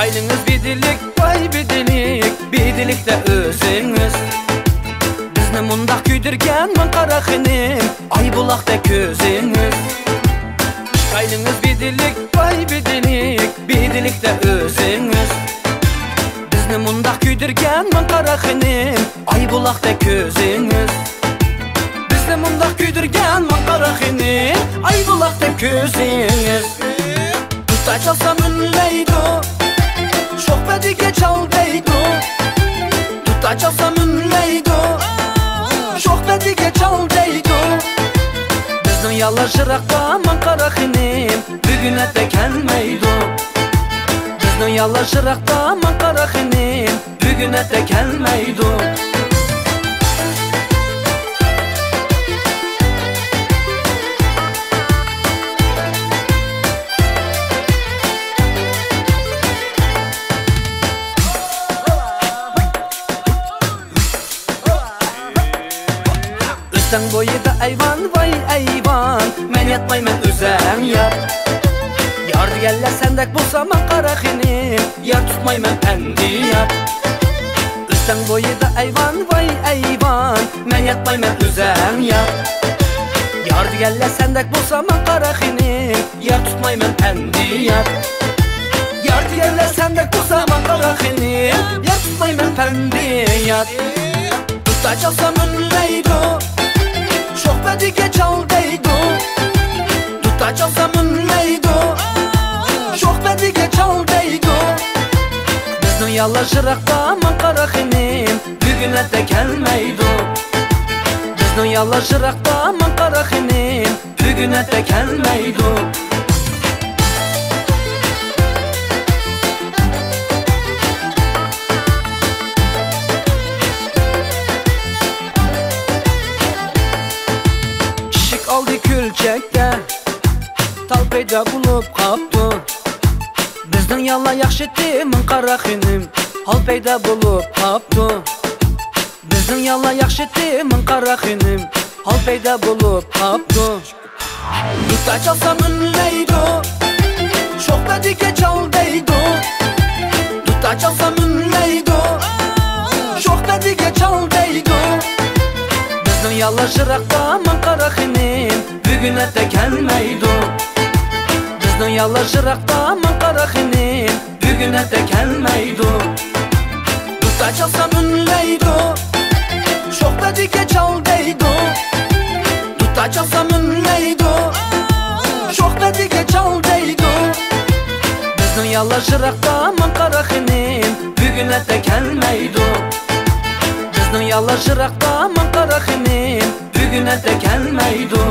Çıkaydınız bidilik, vay bidilik, bidilikte özünüz. Bizni mundaq küydürgen min qara xinim, ay bulaqda közünüz. Çıkaydınız bidilik, vay bidilik, bidilikte özünüz. Bizni mundaq küydürgen min qara xinim, ay bulaqda közünüz. Bizni mundaq küydürgen min qara xinim, ay bulaqda közünüz. Tuta çalsam ünleydu, şohbetiga çal deydu. Tuta çalsam ünleydu, şohbetiga çal deydu. Bizni yallaşıraqda min qara xinim, bugün ete kelmeydu. Bizni yallaşıraqda min qara xinim, bugün ete kelmeydu. Sen boyida ayvan, vay ayvan, men yatmayman özəng yat. Yar digəlle sendek bulsa man qara xinim, yar tutmayman əndiyat. Sen boyida ayvan, vay ayvan, men yatmayman özəng yat. Yar digəlle sendek bulsa man qara xinim, yar tutmayman əndiyat. Yar digəlle sendek bulsa man qara xinim, yar tutmayman əndiyat. Tuta çalsam ünleydu, şohbetiga çal deydu. Tuta çalsam ünleydu, şohbetiga çal deydu. Bizni yallaşıraqda min qara xinim, bugün ete kelmeydu. Bizni yallaşıraqda min qara xinim, bugün ete kelmeydu. Aldı külçekte, tal peyda bulup qaptı. Bizden yalla yaxşıtı min qara xinim, hal peyda bulup qaptı. Bizden yalla yaxşıtı min qara xinim, hal peyda bulup qaptı. Tuta çalsam ünleydu, şohbetiga çal deydu. Tuta çalsam ünleydu, şohbetiga çal deydu. Bizni yallaşıraqda min qara xinim, bugün ete kelmeydu. Bizni yallaşıraqda min qara xinim, bugün ete kelmeydu. Tuta çalsam ünleydu, şohbetiga çal deydu. Tuta çalsam ünleydu, şohbetiga çal deydu. Bizni yallaşıraqda min qara xinim, bugün ete kelmeydu. Bizni yallaşıraqda min qara xinim, bugün ete kelmeydu.